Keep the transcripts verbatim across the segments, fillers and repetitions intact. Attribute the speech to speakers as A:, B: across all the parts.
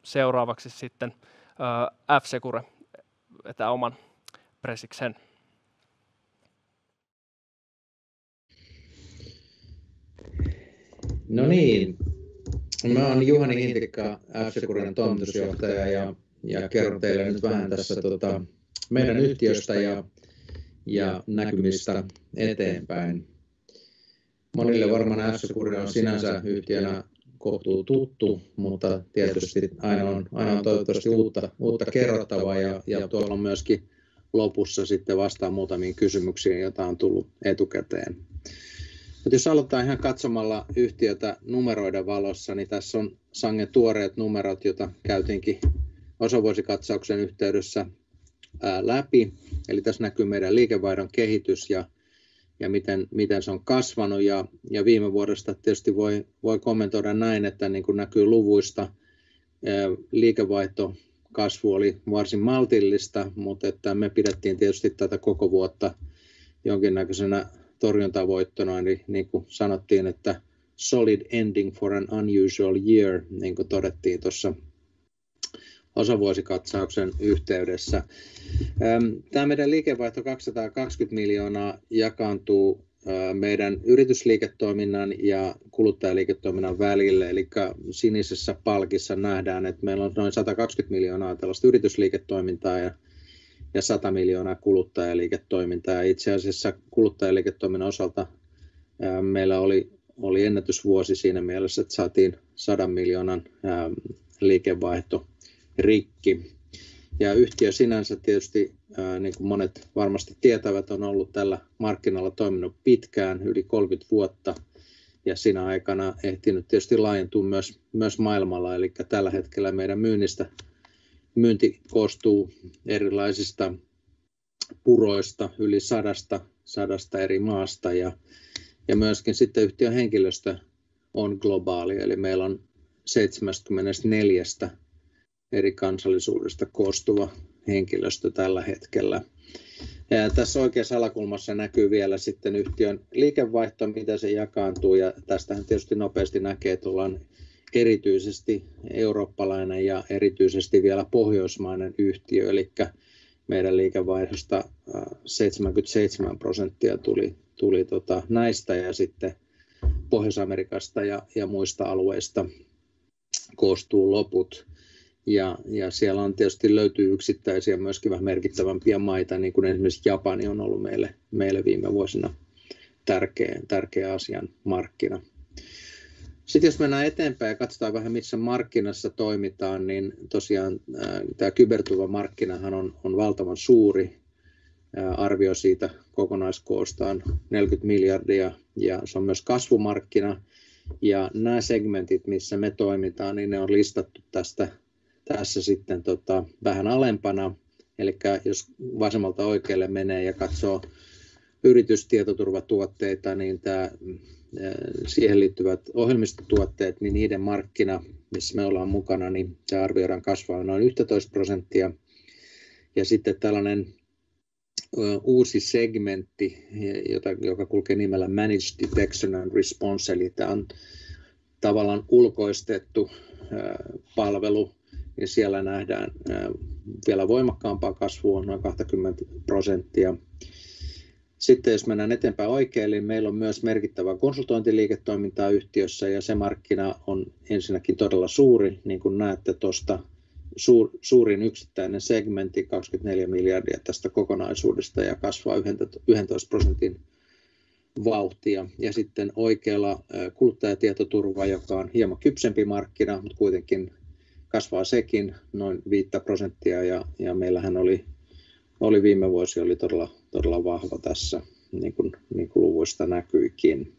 A: seuraavaksi sitten äh, F-Secure vetää oman presiksen.
B: No niin, mä oon Juhani Hintikka, F-Securen toimitusjohtaja ja, ja kerron teille nyt vähän tässä tota, meidän yhtiöstä ja, ja näkymistä eteenpäin. Monille varmaan F-Secure on sinänsä yhtiönä kohtuu tuttu, mutta tietysti aina on, aina on toivottavasti uutta, uutta kerrottavaa ja, ja tuolla on myöskin lopussa sitten vastaan muutamiin kysymyksiin, joita on tullut etukäteen. Mutta jos aloitetaan ihan katsomalla yhtiötä numeroiden valossa, niin tässä on sangen tuoreet numerot, joita käytiinkin osavuosikatsauksen yhteydessä ää, läpi. Eli tässä näkyy meidän liikevaihdon kehitys ja, ja miten, miten se on kasvanut. Ja, ja viime vuodesta tietysti voi, voi kommentoida näin, että niin kuin näkyy luvuista, ää, liikevaihtokasvu oli varsin maltillista, mutta että me pidettiin tietysti tätä koko vuotta jonkinnäköisenä torjuntavoittona, niin, niin kuin sanottiin, että solid ending for an unusual year, niin kuin todettiin tuossa osavuosikatsauksen yhteydessä. Tämä meidän liikevaihto kaksisataakaksikymmentä miljoonaa jakaantuu meidän yritysliiketoiminnan ja kuluttajaliiketoiminnan välille, eli sinisessä palkissa nähdään, että meillä on noin sata kaksikymmentä miljoonaa tällaista yritysliiketoimintaa ja ja sata miljoonaa kuluttajaliiketoimintaa. Ja itse asiassa kuluttajaliiketoiminnan osalta ää, meillä oli, oli ennätysvuosi siinä mielessä, että saatiin sadan miljoonan ää, liikevaihto rikki. Ja yhtiö sinänsä tietysti, ää, niin kuin monet varmasti tietävät, on ollut tällä markkinalla toiminut pitkään, yli kolmekymmentä vuotta. Ja siinä aikana ehtinyt tietysti laajentua myös, myös maailmalla, eli tällä hetkellä meidän myynnistä Myynti koostuu erilaisista puroista, yli sadasta, sadasta eri maasta ja, ja myöskin sitten yhtiön henkilöstö on globaali, eli meillä on seitsemänkymmentäneljä eri kansallisuudesta koostuva henkilöstö tällä hetkellä. Ja tässä oikeassa alakulmassa näkyy vielä sitten yhtiön liikevaihto, mitä se jakaantuu, ja tästähän tietysti nopeasti näkee, että ollaan erityisesti eurooppalainen ja erityisesti vielä pohjoismainen yhtiö, eli meidän liikevaihdosta seitsemänkymmentäseitsemän prosenttia tuli, tuli tota näistä ja sitten Pohjois-Amerikasta ja, ja muista alueista koostuu loput. Ja, ja siellä on tietysti löytyy yksittäisiä myöskin vähän merkittävämpiä maita, niin kuin esimerkiksi Japani on ollut meille, meille viime vuosina tärkeä, tärkeä asian markkina. Sitten jos mennään eteenpäin ja katsotaan vähän missä markkinassa toimitaan, niin tosiaan ää, tämä kyberturvamarkkinahan on, on valtavan suuri. Ää, arvio siitä kokonaiskoosta on neljäkymmentä miljardia ja se on myös kasvumarkkina. Ja nämä segmentit, missä me toimitaan, niin ne on listattu tästä, tässä sitten tota, vähän alempana. Eli jos vasemmalta oikealle menee ja katsoo yritystietoturvatuotteita, niin tämä siihen liittyvät ohjelmistotuotteet, niin niiden markkina, missä me ollaan mukana, niin se arvioidaan kasvaa noin yksitoista prosenttia. Ja sitten tällainen uusi segmentti, jota, joka kulkee nimellä Managed Detection and Response, eli tämä on tavallaan ulkoistettu palvelu, ja siellä nähdään vielä voimakkaampaa kasvua, noin kaksikymmentä prosenttia. Sitten jos mennään eteenpäin oikein, niin meillä on myös merkittävää konsultointiliiketoimintaa yhtiössä ja se markkina on ensinnäkin todella suuri, niin kuin näette tuosta suur, suurin yksittäinen segmentti, kaksikymmentäneljä miljardia tästä kokonaisuudesta ja kasvaa yksitoista prosentin vauhtia. Ja sitten oikealla kuluttajatietoturva, joka on hieman kypsempi markkina, mutta kuitenkin kasvaa sekin noin viisi prosenttia ja, ja meillähän oli Oli viime vuosi oli todella, todella vahva tässä, niin kuin, niin kuin luvuista näkyykin.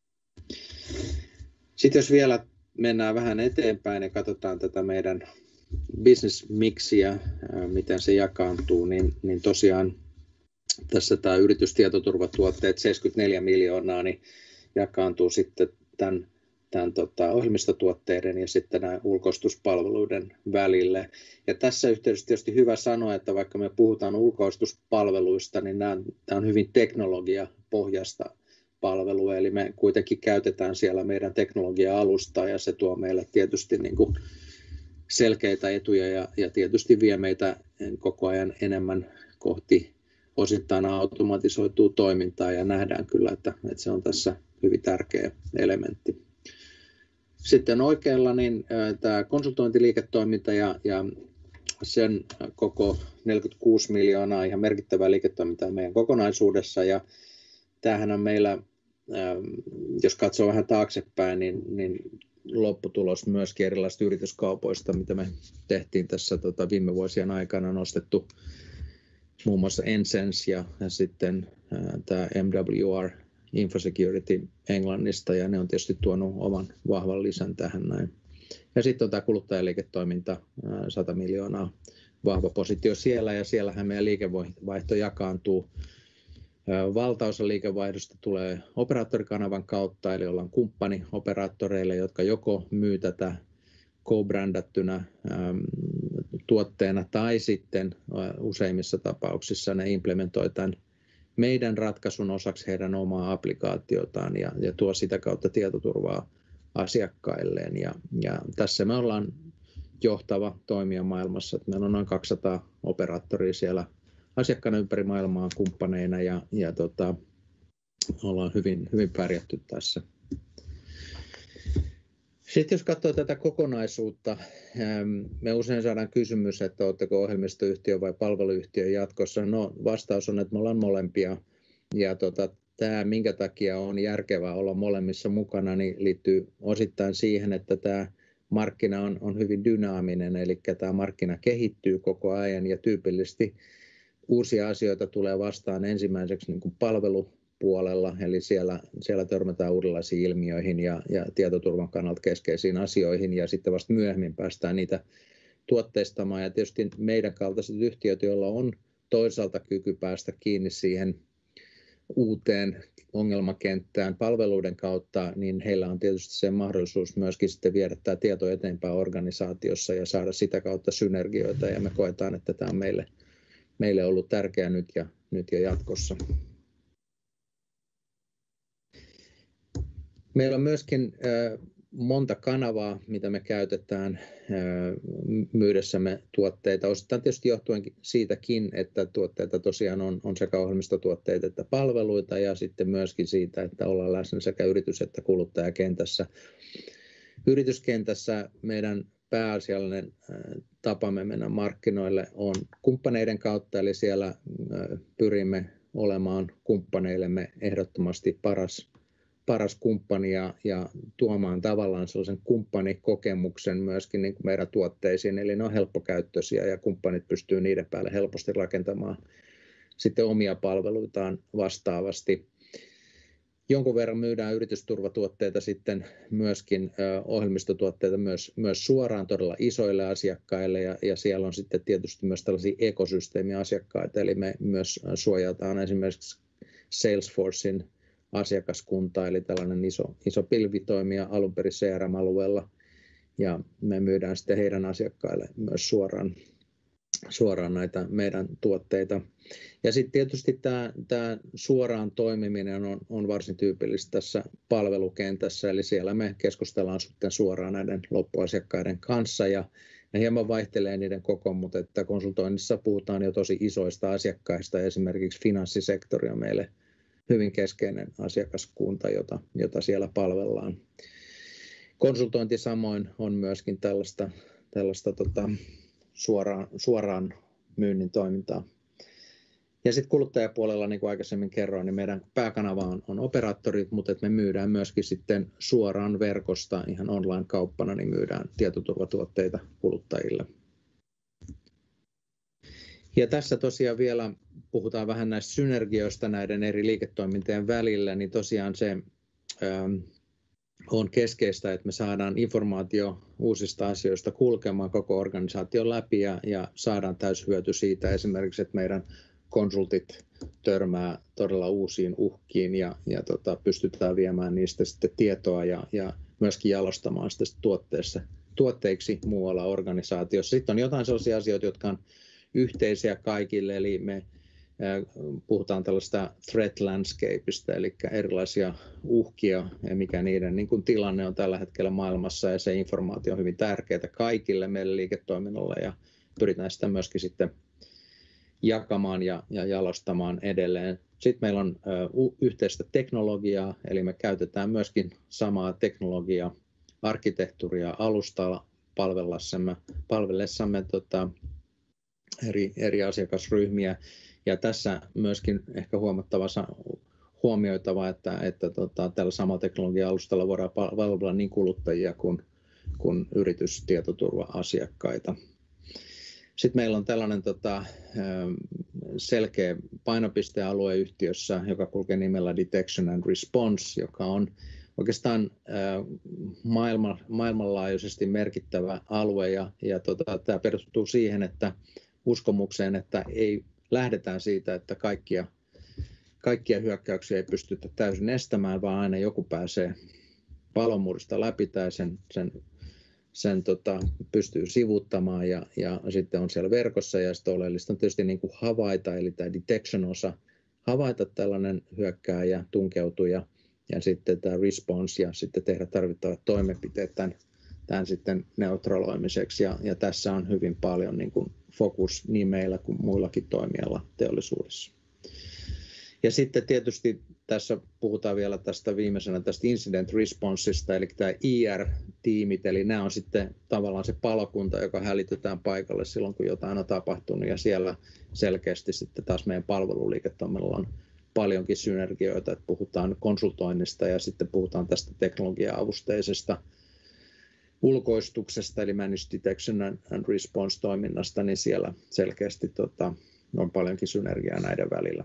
B: Sitten jos vielä mennään vähän eteenpäin ja katsotaan tätä meidän business mixiä, miten se jakaantuu, niin, niin tosiaan tässä tämä yritystietoturvatuotteet seitsemänkymmentäneljä miljoonaa niin jakaantuu sitten tämän tämän tota, ohjelmistotuotteiden ja sitten nämä ulkoistuspalveluiden välille. Ja tässä yhteydessä tietysti hyvä sanoa, että vaikka me puhutaan ulkoistuspalveluista, niin nämä, tämä on hyvin teknologiapohjaista palvelua, eli me kuitenkin käytetään siellä meidän teknologia-alustaa ja se tuo meille tietysti niin kuin selkeitä etuja ja, ja tietysti vie meitä koko ajan enemmän kohti osittain automatisoituu toimintaa ja nähdään kyllä, että, että se on tässä hyvin tärkeä elementti. Sitten oikealla niin tämä konsultointiliiketoiminta ja, ja sen koko neljäkymmentäkuusi miljoonaa ihan merkittävää liiketoimintaa meidän kokonaisuudessa ja tämähän on meillä, jos katsoo vähän taaksepäin, niin, niin lopputulos myöskin erilaisista yrityskaupoista, mitä me tehtiin tässä tota, viime vuosien aikana, nostettu muun muassa Ensense ja, ja sitten ää, tämä M W R Infosecurity Englannista, ja ne on tietysti tuonut oman vahvan lisän tähän näin. Ja sitten on tämä kuluttajaliiketoiminta, ää, sata miljoonaa, vahva positio siellä, ja siellähän meidän liikevaihto jakaantuu. Ää, valtaosa liikevaihdosta tulee operaattorikanavan kautta, eli ollaan kumppani operaattoreille, jotka joko myy tätä co-brändattynä äm, tuotteena tai sitten ä, useimmissa tapauksissa ne implementoi tämän meidän ratkaisun osaksi heidän omaa applikaatiotaan ja, ja tuo sitä kautta tietoturvaa asiakkailleen. Ja, ja tässä me ollaan johtava toimija maailmassa. Että meillä on noin kaksisataa operaattoria siellä asiakkaana ympäri maailmaa kumppaneina ja, ja tota, ollaan hyvin, hyvin pärjätty tässä. Sitten jos katsoo tätä kokonaisuutta, me usein saadaan kysymys, että oletteko ohjelmistoyhtiö vai palveluyhtiö jatkossa. No, vastaus on, että me ollaan molempia. Ja tota, tämä, minkä takia on järkevää olla molemmissa mukana, niin liittyy osittain siihen, että tämä markkina on, on hyvin dynaaminen, eli tämä markkina kehittyy koko ajan ja tyypillisesti uusia asioita tulee vastaan ensimmäiseksi niin kuin palvelupuolella, eli siellä, siellä törmätään uudenlaisiin ilmiöihin ja, ja tietoturvan kannalta keskeisiin asioihin, ja sitten vasta myöhemmin päästään niitä tuotteistamaan. Ja tietysti meidän kaltaiset yhtiöt, joilla on toisaalta kyky päästä kiinni siihen uuteen ongelmakenttään palveluiden kautta, niin heillä on tietysti se mahdollisuus myöskin sitten viedä tämä tieto eteenpäin organisaatiossa ja saada sitä kautta synergioita, ja me koetaan, että tämä on meille, meille ollut tärkeää nyt ja, nyt ja jatkossa. Meillä on myöskin monta kanavaa, mitä me käytetään myydessämme tuotteita. Osittain tietysti johtuen siitäkin, että tuotteita tosiaan on, on sekä ohjelmistotuotteita että palveluita, ja sitten myöskin siitä, että ollaan läsnä sekä yritys- että kuluttajakentässä. Yrityskentässä meidän pääasiallinen tapamme mennä markkinoille on kumppaneiden kautta, eli siellä pyrimme olemaan kumppaneillemme ehdottomasti paras paras kumppani ja, ja tuomaan tavallaan sellaisen kumppanikokemuksen myöskin niin kuin meidän tuotteisiin, eli ne on helppokäyttöisiä ja kumppanit pystyy niiden päälle helposti rakentamaan sitten omia palveluitaan vastaavasti. Jonkun verran myydään yritysturvatuotteita sitten myöskin ö, ohjelmistotuotteita myös, myös suoraan todella isoille asiakkaille, ja, ja siellä on sitten tietysti myös tällaisia ekosysteemiasiakkaita, eli me myös suojataan esimerkiksi Salesforcein asiakaskunta, eli tällainen iso, iso pilvitoimija alun perin C R M-alueella, ja me myydään sitten heidän asiakkaille myös suoraan, suoraan näitä meidän tuotteita. Ja sitten tietysti tämä, tämä suoraan toimiminen on, on varsin tyypillistä tässä palvelukentässä, eli siellä me keskustellaan sitten suoraan näiden loppuasiakkaiden kanssa, ja ja hieman vaihtelee niiden koko, mutta että konsultoinnissa puhutaan jo tosi isoista asiakkaista, esimerkiksi finanssisektori on meille hyvin keskeinen asiakaskunta, jota, jota siellä palvellaan. Konsultointi samoin on myöskin tällaista, tällaista tota, suoraan, suoraan myynnin toimintaa. Ja sitten kuluttajapuolella, niin kuin aikaisemmin kerroin, niin meidän pääkanava on, on operaattorit, mutta me myydään myöskin sitten suoraan verkosta ihan online-kauppana, niin myydään tietoturvatuotteita kuluttajille. Ja tässä tosiaan vielä puhutaan vähän näistä synergioista näiden eri liiketoimintojen välillä, niin tosiaan se ähm, on keskeistä, että me saadaan informaatio uusista asioista kulkemaan koko organisaation läpi ja, ja saadaan täyshyöty siitä esimerkiksi, että meidän konsultit törmää todella uusiin uhkiin ja, ja tota, pystytään viemään niistä sitten tietoa ja, ja myöskin jalostamaan sitä tuotteessa, tuotteiksi muualla organisaatiossa. Sitten on jotain sellaisia asioita, jotka on yhteisiä kaikille, eli me puhutaan tällaista threat landscapeista, eli erilaisia uhkia ja mikä niiden niin kuin tilanne on tällä hetkellä maailmassa, ja se informaatio on hyvin tärkeää kaikille meille liiketoiminnalle, ja pyritään sitä myöskin sitten jakamaan ja, ja jalostamaan edelleen. Sitten meillä on uh, yhteistä teknologiaa, eli me käytetään myöskin samaa teknologiaa, arkkitehtuuria alustalla palvellessamme, palvellessamme tota, eri, eri asiakasryhmiä. Ja tässä myöskin ehkä huomattava huomioitava, että, että tota, tällä samalla teknologia-alustalla voidaan palvella niin kuluttajia kuin, kuin yritystietoturva-asiakkaita. Sitten meillä on tällainen tota, selkeä painopistealue yhtiössä, joka kulkee nimellä Detection and Response, joka on oikeastaan maailman, maailmanlaajuisesti merkittävä alue. Ja, ja tota, tämä perustuu siihen, että uskomukseen, että ei lähdetään siitä, että kaikkia, kaikkia hyökkäyksiä ei pystytä täysin estämään, vaan aina joku pääsee palomuurista läpi tai sen, sen, sen tota, pystyy sivuuttamaan ja, ja sitten on siellä verkossa. Ja sitten oleellista on tietysti niin kuin havaita, eli tämä detection-osa, havaita tällainen hyökkääjä, tunkeutuja ja sitten tämä response ja sitten tehdä tarvittavat toimenpiteet tämän, tämän sitten neutraloimiseksi. Ja, ja tässä on hyvin paljon niin kuin fokus niin meillä kuin muillakin toimijoilla teollisuudessa. Ja sitten tietysti tässä puhutaan vielä tästä viimeisenä tästä incident responsesta, eli tämä I R-tiimit, eli nämä on sitten tavallaan se palokunta, joka hälytetään paikalle silloin, kun jotain on tapahtunut, ja siellä selkeästi sitten taas meidän palveluliiketoiminnalla on paljonkin synergioita, että puhutaan konsultoinnista ja sitten puhutaan tästä teknologia-avusteisesta ulkoistuksesta, eli Managed Detection and Response-toiminnasta, niin siellä selkeästi tota, on paljonkin synergiaa näiden välillä.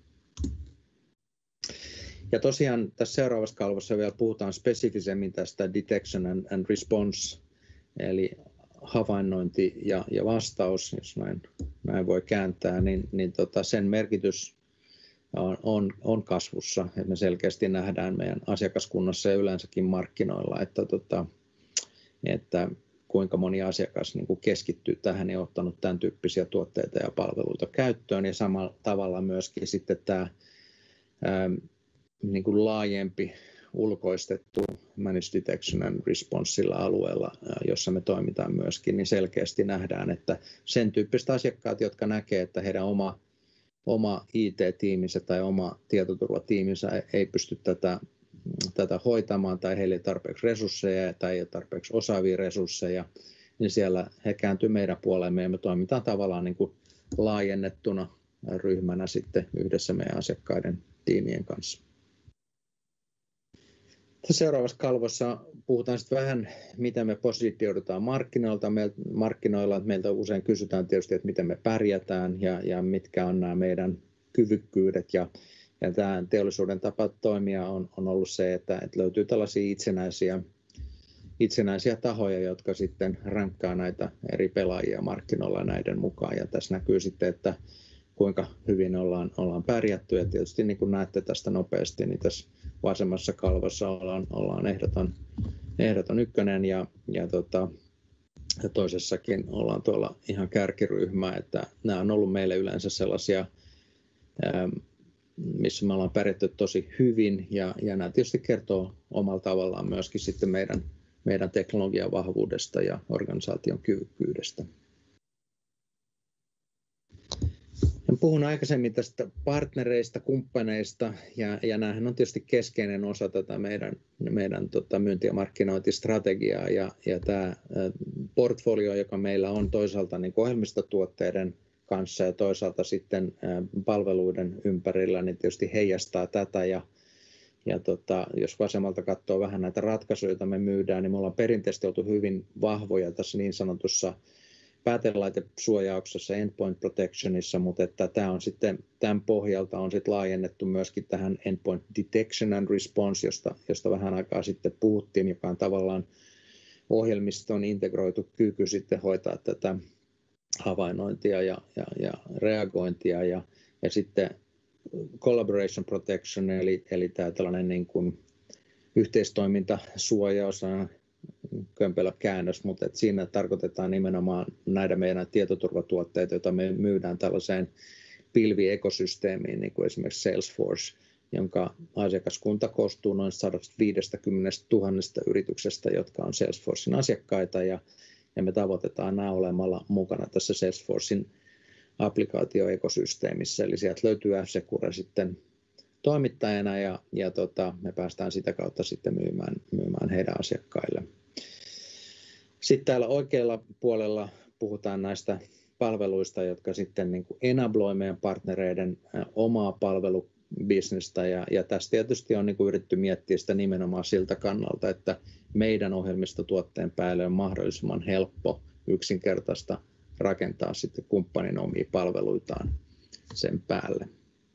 B: Ja tosiaan tässä seuraavassa kalvossa vielä puhutaan spesifisemmin tästä Detection and, and Response, eli havainnointi ja, ja vastaus, jos näin, näin voi kääntää, niin, niin tota, sen merkitys on, on, on kasvussa. Et me selkeästi nähdään meidän asiakaskunnassa ja yleensäkin markkinoilla, että tota, että kuinka moni asiakas niin kuin keskittyy tähän ja ottanut tämän tyyppisiä tuotteita ja palveluita käyttöön. Ja samalla tavalla myöskin sitten tämä ää, niin kuin laajempi ulkoistettu Managed Detection and Response sillä alueella, jossa me toimitaan myöskin, niin selkeästi nähdään, että sen tyyppiset asiakkaat, jotka näkee, että heidän oma, oma I T-tiiminsä tai oma tietoturvatiiminsä ei pysty tätä tätä hoitamaan tai heillä ei tarpeeksi resursseja tai ei ole tarpeeksi osaavia resursseja, niin siellä he kääntyvät meidän puolemme ja me toimitaan tavallaan niin kuin laajennettuna ryhmänä sitten yhdessä meidän asiakkaiden tiimien kanssa. Tässä seuraavassa kalvossa puhutaan sitten vähän, miten me positioidutaan markkinoilta. markkinoilla. Meiltä usein kysytään tietysti, että miten me pärjätään ja, ja mitkä on nämä meidän kyvykkyydet. Ja Ja tämä teollisuuden tapa toimia on, on ollut se, että, että löytyy tällaisia itsenäisiä, itsenäisiä tahoja, jotka sitten rankkaa näitä eri pelaajia markkinoilla näiden mukaan. Ja tässä näkyy sitten, että kuinka hyvin ollaan, ollaan pärjätty. Ja tietysti niin kuin näette tästä nopeasti, niin tässä vasemmassa kalvossa ollaan, ollaan ehdoton, ehdoton ykkönen ja, ja, tota, ja toisessakin ollaan tuolla ihan kärkiryhmää. Että nämä on ollut meille yleensä sellaisia ää, missä me ollaan pärjätty tosi hyvin ja, ja nämä tietysti kertoo omalla tavallaan myöskin sitten meidän, meidän teknologian vahvuudesta ja organisaation kyvykkyydestä. Puhun aikaisemmin tästä partnereista, kumppaneista ja, ja nämähän on tietysti keskeinen osa tätä meidän, meidän tota, myynti- ja markkinointistrategiaa ja, ja tämä portfolio, joka meillä on toisaalta niin ohjelmistotuotteiden kanssa ja toisaalta sitten palveluiden ympärillä, niin tietysti heijastaa tätä. Ja, ja tota, jos vasemmalta katsoo vähän näitä ratkaisuja, joita me myydään, niin me ollaan perinteisesti oltu hyvin vahvoja tässä niin sanotussa päätelaitesuojauksessa, endpoint protectionissa, mutta että tämä on sitten, tämän pohjalta on sitten laajennettu myöskin tähän endpoint detection and response, josta, josta vähän aikaa sitten puhuttiin, joka on tavallaan ohjelmiston integroitu kyky sitten hoitaa tätä havainnointia ja, ja, ja reagointia ja, ja sitten collaboration protection eli, eli tämä tällainen niin kuin yhteistoimintasuojaus, kömpelö käännös, mutta että siinä tarkoitetaan nimenomaan näitä meidän tietoturvatuotteita, joita me myydään tällaiseen pilviekosysteemiin, niin kuin esimerkiksi Salesforce, jonka asiakaskunta koostuu noin sata viisikymmentätuhatta yrityksestä, jotka on Salesforcein asiakkaita, ja, ja me tavoitetaan nämä olemalla mukana tässä Salesforcein applikaatioekosysteemissä, eli sieltä löytyy F-Secure sitten toimittajana, ja, ja tota, me päästään sitä kautta sitten myymään, myymään heidän asiakkaille. Sitten täällä oikealla puolella puhutaan näistä palveluista, jotka sitten niin kuin enabloi meidän partnereiden omaa palvelubisnestä, ja, ja tässä tietysti on niin kuin yritetty miettiä sitä nimenomaan siltä kannalta, että meidän ohjelmistotuotteen päälle on mahdollisimman helppo, yksinkertaista rakentaa sitten kumppanin omia palveluitaan sen päälle.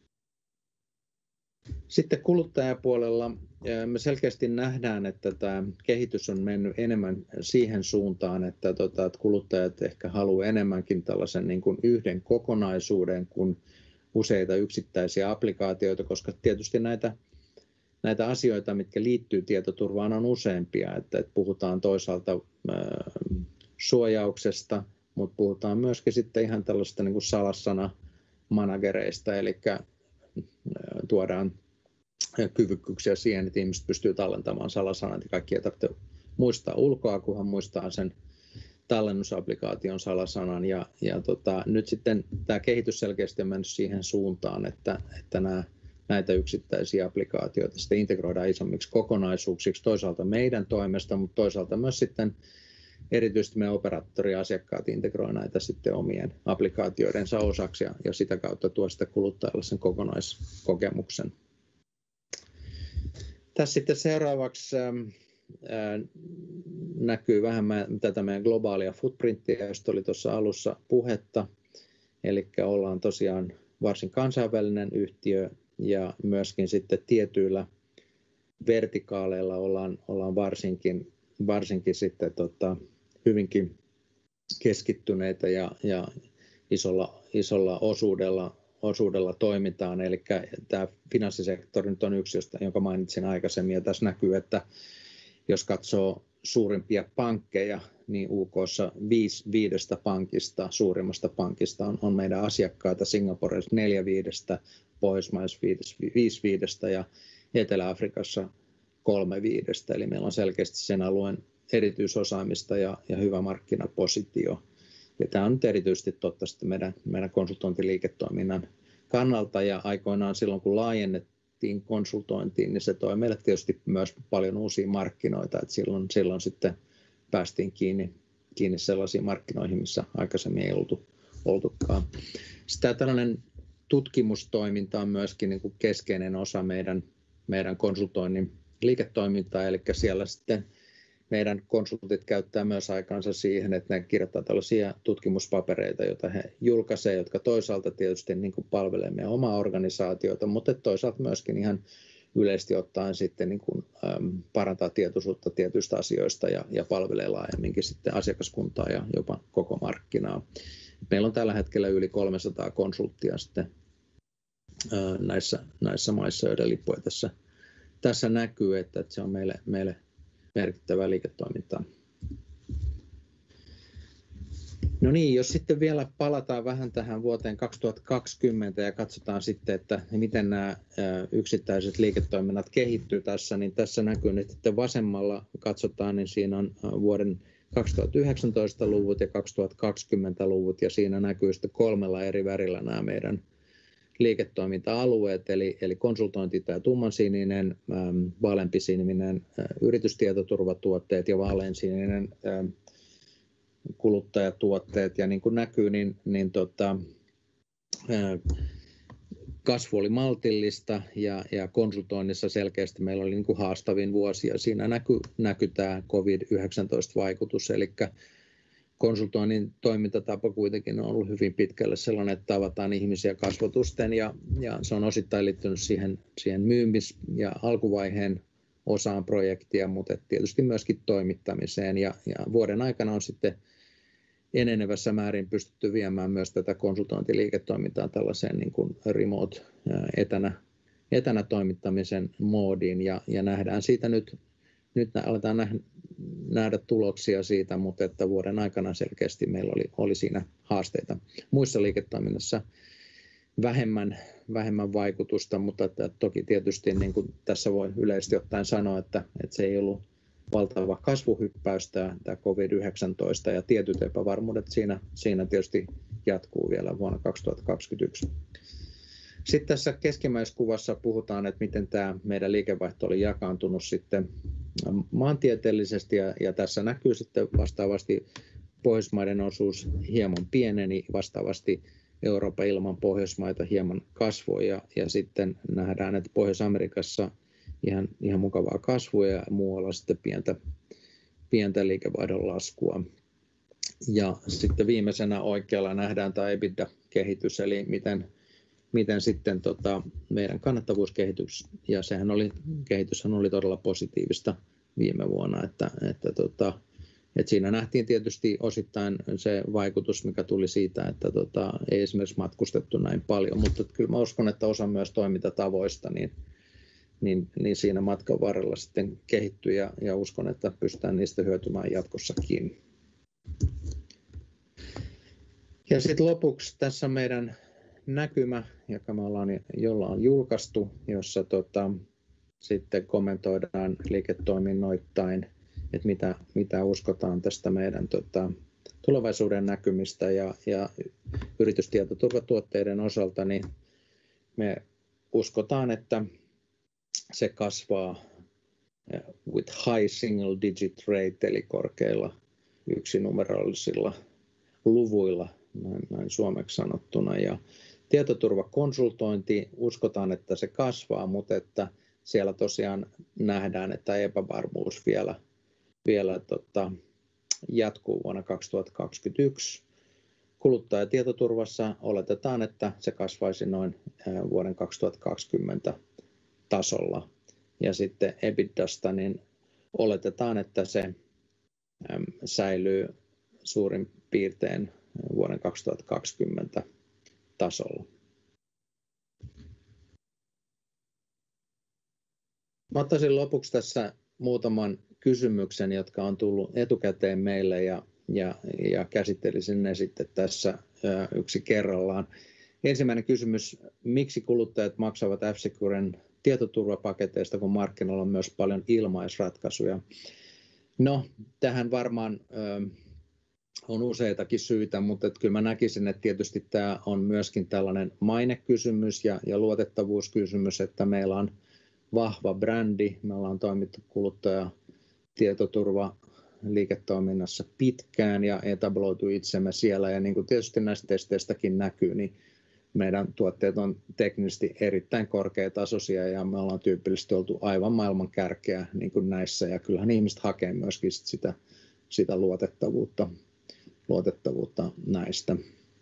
B: Sitten kuluttajapuolella me selkeästi nähdään, että tämä kehitys on mennyt enemmän siihen suuntaan, että, tota, että kuluttajat ehkä haluaa enemmänkin tällaisen niin kuin yhden kokonaisuuden kuin useita yksittäisiä applikaatioita, koska tietysti näitä, näitä asioita, mitkä liittyy tietoturvaan, on useampia. Että, että puhutaan toisaalta ää, suojauksesta, mutta puhutaan myöskin sitten ihan tällaista niin kuin salassana-managereista, eli tuodaan kyvykkyyksiä siihen, että ihmiset pystyy tallentamaan salasanat ja kaikki ei tarvitse muistaa ulkoa, kunhan muistaa sen tallennusapplikaation salasanan. Ja, ja tota, nyt sitten tämä kehitys selkeästi on mennyt siihen suuntaan, että, että nämä, näitä yksittäisiä applikaatioita sitten integroidaan isommiksi kokonaisuuksiksi toisaalta meidän toimesta, mutta toisaalta myös sitten erityisesti meidän operaattoriasiakkaat integroivat näitä sitten omien applikaatioidensa osaksi ja, ja sitä kautta tuo sitä kuluttajalle sen kokonaiskokemuksen. Tässä sitten seuraavaksi ää, näkyy vähän tätä meidän globaalia footprinttiä, josta oli tuossa alussa puhetta. Eli ollaan tosiaan varsin kansainvälinen yhtiö ja myöskin sitten tietyillä vertikaaleilla ollaan, ollaan varsinkin, varsinkin sitten tota, hyvinkin keskittyneitä ja, ja isolla, isolla osuudella, osuudella toimitaan. Eli tämä finanssisektori nyt on yksi, jonka mainitsin aikaisemmin. Ja tässä näkyy, että jos katsoo suurimpia pankkeja, niin U K:ssa viisi viidestä pankista, suurimmasta pankista on, on meidän asiakkaita. Singaporessa neljä viidestä, Pohjoismaissa viisi viidestä ja Etelä-Afrikassa kolme viidestä. Eli meillä on selkeästi sen alueen erityisosaamista ja, ja hyvä markkinapositio. Ja tämä on nyt erityisesti totta sitten meidän, meidän konsultointiliiketoiminnan kannalta. Ja aikoinaan silloin, kun laajennettiin konsultointiin, niin se toi meille tietysti myös paljon uusia markkinoita. Et silloin, silloin sitten päästiin kiinni, kiinni sellaisiin markkinoihin, missä aikaisemmin ei oltu, oltukaan. Sitten tällainen tutkimustoiminta on myöskin niin kuin keskeinen osa meidän, meidän konsultoinnin liiketoimintaa, eli siellä sitten meidän konsultit käyttää myös aikansa siihen, että ne kirjoittaa tällaisia tutkimuspapereita, joita he julkaisevat, jotka toisaalta tietysti niin kuin palvelee meidän omaa organisaatiota, mutta toisaalta myöskin ihan yleisesti ottaen sitten niin kuin, äm, parantaa tietoisuutta tietyistä asioista ja, ja palvelee laajemminkin sitten asiakaskuntaa ja jopa koko markkinaa. Meillä on tällä hetkellä yli kolmesataa konsulttia sitten ää, näissä, näissä maissa, joiden lippuja tässä, tässä näkyy, että, että se on meille, meille merkittävää liiketoimintaa. No niin, jos sitten vielä palataan vähän tähän vuoteen kaksituhattakaksikymmentä ja katsotaan sitten, että miten nämä yksittäiset liiketoiminnat kehittyy tässä, niin tässä näkyy nyt, että vasemmalla katsotaan, niin siinä on vuoden kaksituhattayhdeksäntoista-luvut ja kaksituhattakaksikymmentä-luvut ja siinä näkyy sitten kolmella eri värillä nämä meidän liiketoiminta-alueet, eli, eli konsultointi, tämä tummansininen, ähm, vaaleanpisininen äh, yritystietoturvatuotteet ja vaaleansininen äh, kuluttajatuotteet. Ja niin kuin näkyy, niin, niin tota, äh, kasvu oli maltillista ja, ja konsultoinnissa selkeästi meillä oli niin kuin haastavin vuosi ja siinä näkyy, näkyy tämä covid yhdeksäntoista-vaikutus, eli konsultoinnin toimintatapa kuitenkin on ollut hyvin pitkälle sellainen, että tavataan ihmisiä kasvotusten ja, ja se on osittain liittynyt siihen, siihen myymis- ja alkuvaiheen osaan projektia, mutta tietysti myöskin toimittamiseen ja, ja vuoden aikana on sitten enenevässä määrin pystytty viemään myös tätä konsultointiliiketoimintaa tällaiseen niin kuin remote etänä, etänä toimittamisen moodiin ja, ja nähdään siitä nyt, nyt aletaan nähdä, nähdä tuloksia siitä, mutta että vuoden aikana selkeästi meillä oli, oli siinä haasteita. Muissa liiketoiminnassa vähemmän, vähemmän vaikutusta, mutta että toki tietysti niin kuin tässä voi yleisesti ottaen sanoa, että, että se ei ollut valtava kasvuhyppäys tämä, tämä covid yhdeksäntoista ja tietyt epävarmuudet siinä, siinä tietysti jatkuu vielä vuonna kaksituhattakaksikymmentäyksi. Sitten tässä keskimmäiskuvassa puhutaan, että miten tämä meidän liikevaihto oli jakaantunut sitten maantieteellisesti ja, ja tässä näkyy sitten vastaavasti Pohjoismaiden osuus hieman pieneni, vastaavasti Euroopan ilman Pohjoismaita hieman kasvoi ja, ja sitten nähdään, että Pohjois-Amerikassa ihan, ihan mukavaa kasvua ja muualla sitten pientä, pientä liikevaihdon laskua. Ja sitten viimeisenä oikealla nähdään tämä EBITDA-kehitys, eli miten, miten sitten tota meidän kannattavuuskehitys, ja sehän oli, kehityshän oli todella positiivista viime vuonna, että, että tota, et siinä nähtiin tietysti osittain se vaikutus, mikä tuli siitä, että tota, ei esimerkiksi matkustettu näin paljon, mutta kyllä mä uskon, että osa myös toimintatavoista, niin, niin, niin siinä matkan varrella sitten kehittyi ja, ja uskon, että pystytään niistä hyötymään jatkossakin. Ja sitten lopuksi tässä meidän näkymä, joka me ollaan, jolla on julkaistu, jossa tota, sitten kommentoidaan liiketoiminnoittain, että mitä, mitä uskotaan tästä meidän tota, tulevaisuuden näkymistä ja, ja yritystietoturvatuotteiden osalta, niin me uskotaan, että se kasvaa with high single digit rate, eli korkeilla yksinumerollisilla luvuilla, näin, näin suomeksi sanottuna. Ja tietoturvakonsultointi, uskotaan, että se kasvaa, mutta että siellä tosiaan nähdään, että epävarmuus vielä, vielä tota, jatkuu vuonna kaksituhattakaksikymmentäyksi. Kuluttajatietoturvassa oletetaan, että se kasvaisi noin vuoden kaksituhattakaksikymmentä tasolla. Ja sitten EBITDAsta niin oletetaan, että se säilyy suurin piirtein vuoden kaksituhattakaksikymmentä tasolla. Mä ottaisin lopuksi tässä muutaman kysymyksen, jotka on tullut etukäteen meille ja, ja, ja käsittelisin ne sitten tässä yksi kerrallaan. Ensimmäinen kysymys, miksi kuluttajat maksavat F-Securen tietoturvapaketeista, kun markkinoilla on myös paljon ilmaisratkaisuja? No, tähän varmaan ö, on useitakin syitä, mutta että kyllä mä näkisin, että tietysti tämä on myöskin tällainen mainekysymys ja, ja luotettavuuskysymys, että meillä on vahva brändi, me ollaan toimittu kuluttajatietoturva liiketoiminnassa pitkään ja etabloitu itsemme siellä ja niin kuin tietysti näistä testeistäkin näkyy, niin meidän tuotteet on teknisesti erittäin korkeatasoisia ja me ollaan tyypillisesti oltu aivan maailman kärkeä niin kuin näissä ja kyllähän ihmiset hakee myöskin sitä, sitä luotettavuutta, luotettavuutta näistä.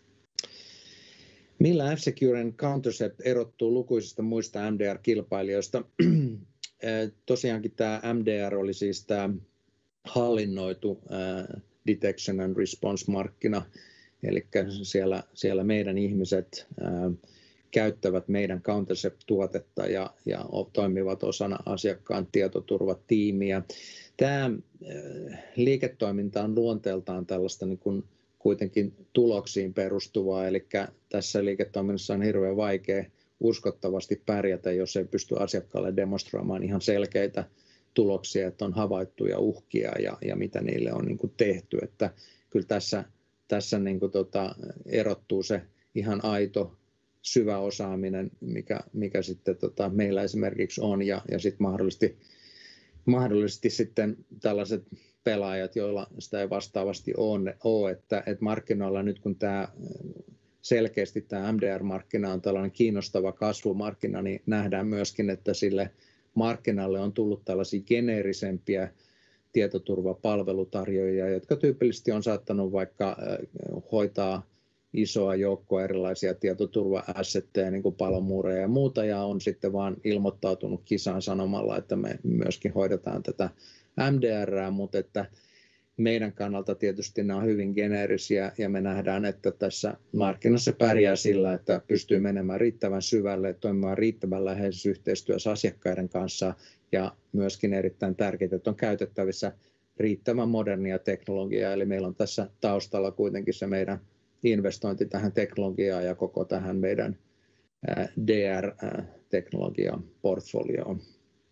B: Millä F-Securen Countercept erottuu lukuisista muista M D R-kilpailijoista? Tosiaankin tämä M D R oli siis tämä hallinnoitu detection and response-markkina, eli siellä, siellä meidän ihmiset ää, käyttävät meidän Countercept-tuotetta ja, ja toimivat osana asiakkaan tietoturvatiimiä. Tämä ää, liiketoiminta on luonteeltaan tällaista niin kuin kuitenkin tuloksiin perustuvaa, eli tässä liiketoiminnassa on hirveän vaikea uskottavasti pärjätä, jos ei pysty asiakkaalle demonstroimaan ihan selkeitä tuloksia, että on havaittuja uhkia ja, ja mitä niille on niin kuin tehty. Että kyllä tässä, tässä niin kuin tota, erottuu se ihan aito syvä osaaminen, mikä, mikä sitten tota, meillä esimerkiksi on ja, ja sitten mahdollisesti, mahdollisesti sitten tällaiset pelaajat, joilla sitä ei vastaavasti ole, että, että markkinoilla nyt kun tämä selkeästi tämä M D R-markkina on tällainen kiinnostava kasvumarkkina, niin nähdään myöskin, että sille markkinalle on tullut tällaisia geneerisempiä tietoturvapalvelutarjoajia, jotka tyypillisesti on saattanut vaikka hoitaa isoa joukkoa erilaisia tietoturva-assetteja, niin kuin palomuureja ja muuta, ja on sitten vaan ilmoittautunut kisaan sanomalla, että me myöskin hoidetaan tätä M D R, mutta että meidän kannalta tietysti nämä on hyvin geneerisiä ja me nähdään, että tässä markkinassa pärjää sillä, että pystyy menemään riittävän syvälle, toimimaan riittävän läheisessä yhteistyössä asiakkaiden kanssa ja myöskin erittäin tärkeää, että on käytettävissä riittävän modernia teknologiaa. Eli meillä on tässä taustalla kuitenkin se meidän investointi tähän teknologiaan ja koko tähän meidän D R-teknologiaa portfolioon.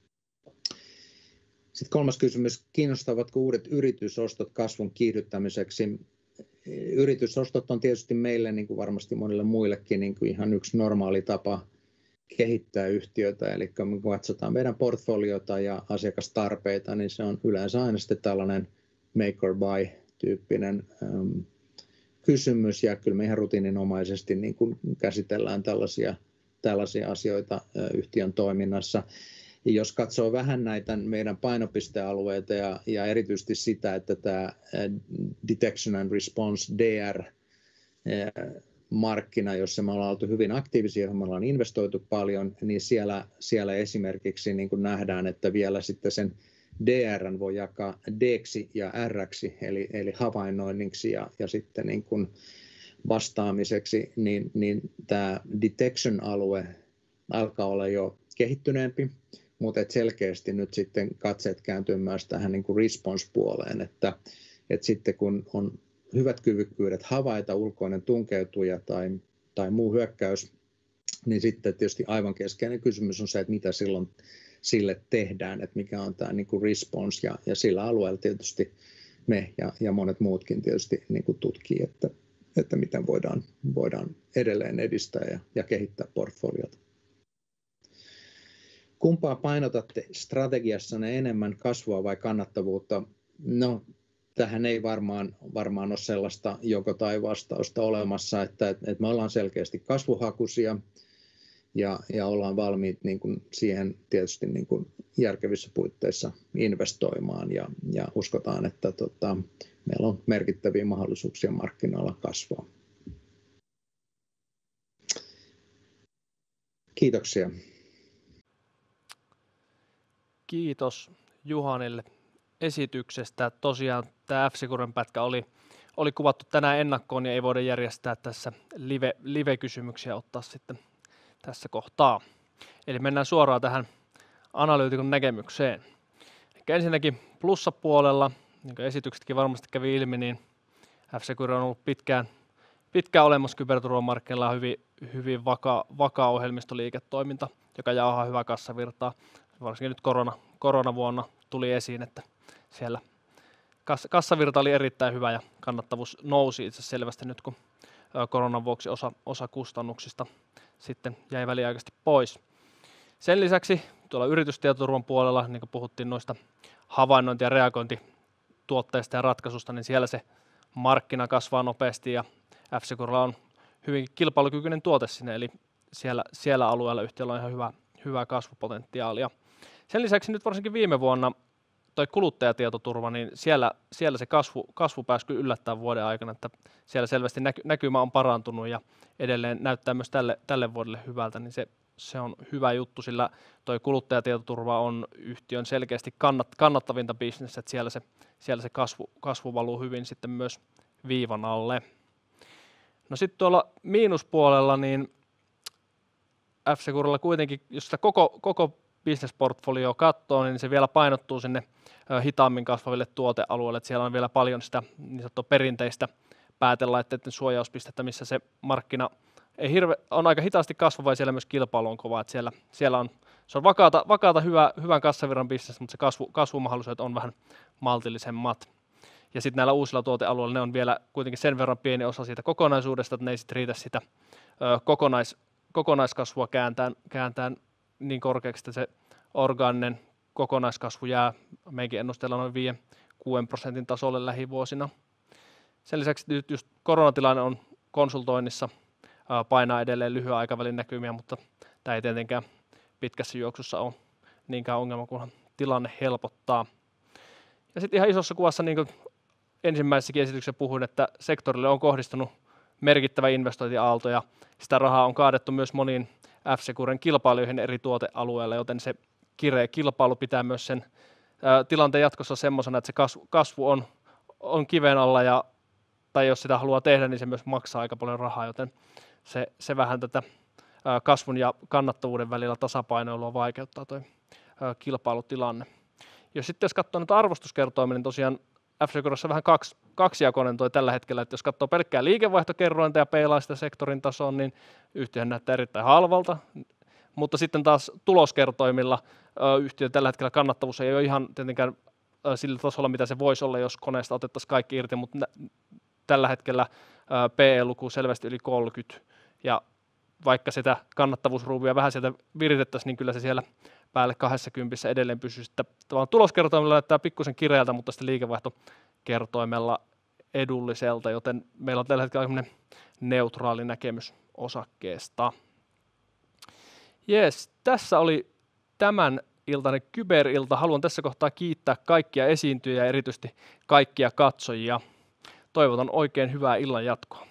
B: Sitten kolmas kysymys, kiinnostavatko uudet yritysostot kasvun kiihdyttämiseksi? Yritysostot on tietysti meille, niin kuin varmasti monille muillekin, niin kuin ihan yksi normaali tapa kehittää yhtiötä. Eli kun katsotaan meidän portfoliota ja asiakastarpeita, niin se on yleensä aina sitten tällainen make or buy-tyyppinen ähm, kysymys. Ja kyllä me ihan rutiininomaisesti niin kuin käsitellään tällaisia, tällaisia asioita äh, yhtiön toiminnassa. Ja jos katsoo vähän näitä meidän painopistealueita ja, ja erityisesti sitä, että tämä Detection and Response D R markkina, jossa me ollaan oltu hyvin aktiivisia, johon me ollaan investoitu paljon, niin siellä, siellä esimerkiksi niin kuin nähdään, että vielä sitten sen D R:n voi jakaa D:ksi ja R:ksi, eli, eli havainnoinniksi ja, ja sitten niin kuin vastaamiseksi, niin, niin tämä detection-alue alkaa olla jo kehittyneempi, mutta et selkeästi nyt sitten katseet kääntyy myös tähän niin kuin response-puoleen, että, että sitten kun on hyvät kyvykkyydet havaita ulkoinen tunkeutuja tai, tai muu hyökkäys, niin sitten tietysti aivan keskeinen kysymys on se, että mitä silloin sille tehdään, että mikä on tämä niin kuin response, ja, ja sillä alueella tietysti me ja, ja monet muutkin tietysti niin kuin tutkii, että, että miten voidaan, voidaan edelleen edistää ja, ja kehittää portfoliota. Kumpaa painotatte strategiassanne enemmän, kasvua vai kannattavuutta? No, tähän ei varmaan, varmaan ole sellaista joko tai vastausta olemassa, että, että me ollaan selkeästi kasvuhakuisia ja, ja ollaan valmiit niin kuin siihen tietysti niin kuin järkevissä puitteissa investoimaan ja, ja uskotaan, että tota, meillä on merkittäviä mahdollisuuksia markkinoilla kasvaa. Kiitoksia.
A: Kiitos Juhanille esityksestä. Tosiaan tämä F-Securen pätkä oli, oli kuvattu tänään ennakkoon ja ei voida järjestää tässä live, live-kysymyksiä ottaa sitten tässä kohtaa. Eli mennään suoraan tähän analyytikon näkemykseen. Eli ensinnäkin plussapuolella, niin kuin esityksetkin varmasti kävi ilmi, niin F-Secure on ollut pitkään, pitkään olemassa kyberturvamarkkinoilla hyvin, hyvin vakaa, vakaa ohjelmistoliiketoiminta, joka jauhaa hyvää kassavirtaa. Varsinkin nyt korona, koronavuonna tuli esiin, että siellä kassavirta oli erittäin hyvä ja kannattavuus nousi itse selvästi nyt, kun koronan vuoksi osa, osa kustannuksista sitten jäi väliaikaisesti pois. Sen lisäksi tuolla yritystietoturvan puolella, niin kuin puhuttiin noista havainnointi- ja reagointituotteista ja ratkaisusta, niin siellä se markkina kasvaa nopeasti ja F-Securella on hyvin kilpailukykyinen tuote sinne, eli siellä, siellä alueella yhtiöllä on ihan hyvä, hyvää kasvupotentiaalia. Sen lisäksi nyt varsinkin viime vuonna toi kuluttajatietoturva, niin siellä, siellä se kasvu, kasvu pääsi kyllä yllättäen vuoden aikana, että siellä selvästi näky, näkymä on parantunut ja edelleen näyttää myös tälle, tälle vuodelle hyvältä, niin se, se on hyvä juttu, sillä toi kuluttajatietoturva on yhtiön selkeästi kannat, kannattavinta bisnestä, että siellä se, siellä se kasvu, kasvu valuu hyvin sitten myös viivan alle. No sitten tuolla miinuspuolella, niin F-Securella kuitenkin, jos sitä koko, koko business-portfolio katsoo, niin se vielä painottuu sinne hitaammin kasvaville tuotealueille, että siellä on vielä paljon sitä niin sanottua perinteistä päätelaitteiden suojauspistettä, missä se markkina ei hirve, on aika hitaasti kasvava ja siellä myös kilpailu on kova, että siellä, siellä on, se on vakaata, vakaata hyvä, hyvän kassavirran business, mutta se kasvu, kasvumahdollisuudet on vähän maltillisemmat. Ja sitten näillä uusilla tuotealueilla ne on vielä kuitenkin sen verran pieni osa siitä kokonaisuudesta, että ne ei sitten riitä sitä ö, kokonais, kokonaiskasvua kääntään, kääntään niin korkeaksi, että se orgaaninen kokonaiskasvu jää meidänkin ennusteella noin viisi kuusi prosentin tasolle lähivuosina. Sen lisäksi nyt just koronatilanne on konsultoinnissa, painaa edelleen lyhyen aikavälin näkymiä, mutta tämä ei tietenkään pitkässä juoksussa ole niinkään ongelma, kunhan tilanne helpottaa. Ja sitten ihan isossa kuvassa, niin kuin ensimmäisessäkin esityksessä puhuin, että sektorille on kohdistunut merkittävä investointiaalto ja sitä rahaa on kaadettu myös moniin F-Securen kilpailijoihin eri tuotealueilla, joten se kireä kilpailu pitää myös sen ä, tilanteen jatkossa semmoisena, että se kasvu, kasvu on, on kiven alla, ja, tai jos sitä haluaa tehdä, niin se myös maksaa aika paljon rahaa, joten se, se vähän tätä ä, kasvun ja kannattavuuden välillä tasapainoilua vaikeuttaa tuo kilpailutilanne. Jos sitten jos katsoo näitä arvostuskertoimia, niin tosiaan F-Securessa vähän kaksi, kaksijakoinen toi tällä hetkellä, että jos katsoo pelkkää liikevaihtokerrointa ja peilaa sitä sektorin tasoon, niin yhtiöhän näyttää erittäin halvalta, mutta sitten taas tuloskertoimilla yhtiön tällä hetkellä kannattavuus ei ole ihan tietenkään sillä tasolla, mitä se voisi olla, jos koneesta otettaisiin kaikki irti, mutta nä- tällä hetkellä P E-luku selvästi yli kolmekymmentä, ja vaikka sitä kannattavuusruuvia vähän sieltä viritettäisiin, niin kyllä se siellä päälle kaksikymmentä edelleen pysyy. Sitten tuloskertoimella näyttää pikkusen kireältä, mutta sitten liikevaihtokertoimella edulliselta, joten meillä on tällä hetkellä neutraali näkemys osakkeesta. Jees, tässä oli tämän iltainen Kyberilta. Haluan tässä kohtaa kiittää kaikkia esiintyjiä ja erityisesti kaikkia katsojia. Toivotan oikein hyvää illan jatkoa.